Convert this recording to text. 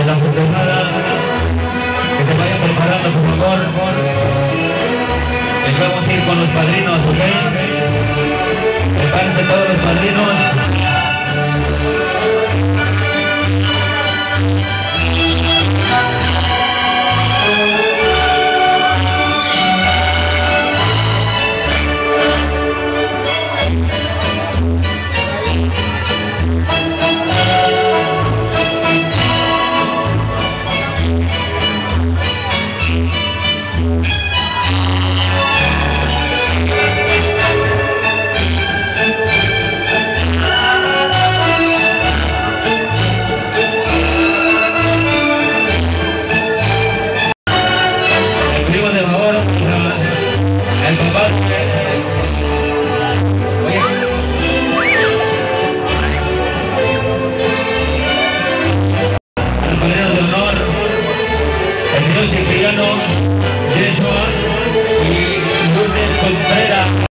la festejada, que se vayan preparando por favor. Les vamos a ir con los padrinos, ¿ok? Prepárense todos los padrinos. Cipriano, Yeshua.